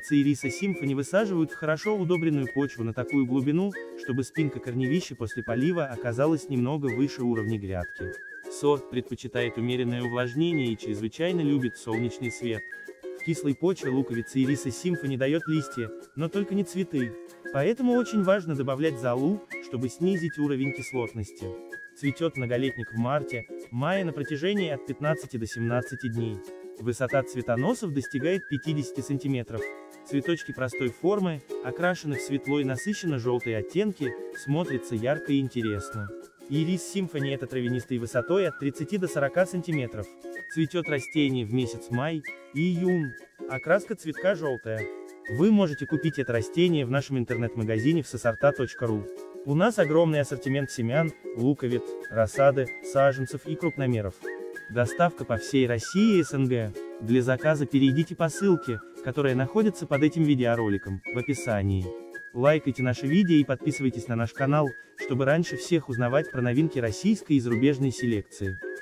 луковицы ириса симфони высаживают в хорошо удобренную почву на такую глубину, чтобы спинка корневища после полива оказалась немного выше уровня грядки. Сорт предпочитает умеренное увлажнение и чрезвычайно любит солнечный свет. В кислой почве луковица ириса симфони дает листья, но только не цветы. Поэтому очень важно добавлять золу, чтобы снизить уровень кислотности. Цветет многолетник в марте-мае на протяжении от 15 до 17 дней. Высота цветоносов достигает 50 см. Цветочки простой формы, окрашены в светло и насыщенно-желтые оттенки, смотрятся ярко и интересно. Ирис симфони – это травянистой высотой от 30 до 40 см. Цветет растение в месяц май и июнь. Окраска цветка желтая. Вы можете купить это растение в нашем интернет-магазине всесорта.ру. У нас огромный ассортимент семян, луковиц, рассады, саженцев и крупномеров. Доставка по всей России и СНГ. Для заказа перейдите по ссылке, которая находится под этим видеороликом, в описании. Лайкайте наши видео и подписывайтесь на наш канал, чтобы раньше всех узнавать про новинки российской и зарубежной селекции.